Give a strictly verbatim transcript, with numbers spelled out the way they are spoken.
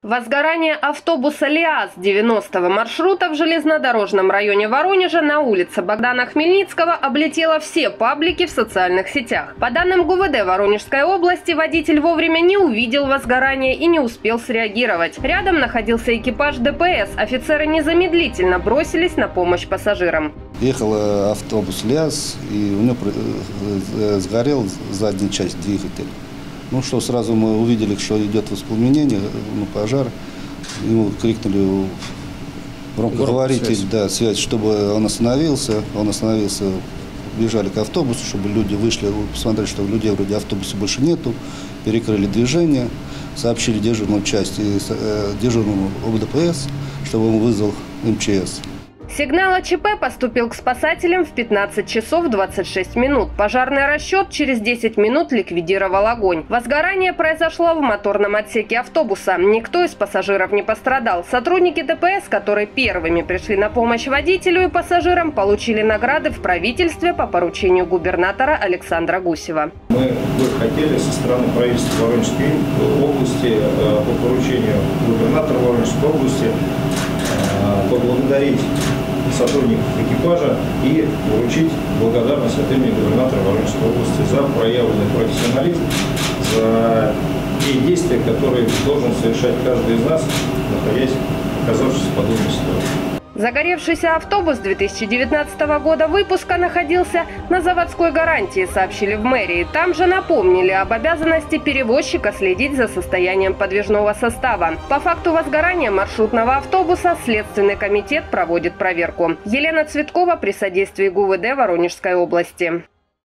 Возгорание автобуса ЛиАЗ девяностого маршрута в железнодорожном районе Воронежа на улице Богдана Хмельницкого облетело все паблики в социальных сетях. По данным ГУВД Воронежской области, водитель вовремя не увидел возгорание и не успел среагировать. Рядом находился экипаж ДПС. Офицеры незамедлительно бросились на помощь пассажирам. Ехал автобус ЛиАЗ, и у него сгорел задняя часть двигателя. Ну что, сразу мы увидели, что идет воспламенение, ну, пожар. Ему крикнули громкоговоритель, да, связь, чтобы он остановился. Он остановился, бежали к автобусу, чтобы люди вышли, посмотрели, что людей вроде автобуса больше нету. Перекрыли движение, сообщили дежурную часть и дежурному ОБДПС, чтобы он вызвал эм че эс. Сигнал о ЧП поступил к спасателям в пятнадцать часов двадцать шесть минут. Пожарный расчет через десять минут ликвидировал огонь. Возгорание произошло в моторном отсеке автобуса. Никто из пассажиров не пострадал. Сотрудники ДПС, которые первыми пришли на помощь водителю и пассажирам, получили награды в правительстве по поручению губернатора Александра Гусева. Мы бы хотели со стороны правительства Воронежской области по поручению губернатора Воронежской области поблагодарить сотрудников экипажа и вручить благодарность от имени губернатора Воронежской области за проявленный профессионализм, за те действия, которые должен совершать каждый из нас, находясь, оказавшись в подобной ситуации. Загоревшийся автобус две тысячи девятнадцатого года выпуска находился на заводской гарантии, сообщили в мэрии. Там же напомнили об обязанности перевозчика следить за состоянием подвижного состава. По факту возгорания маршрутного автобуса Следственный комитет проводит проверку. Елена Цветкова при содействии ГУВД Воронежской области.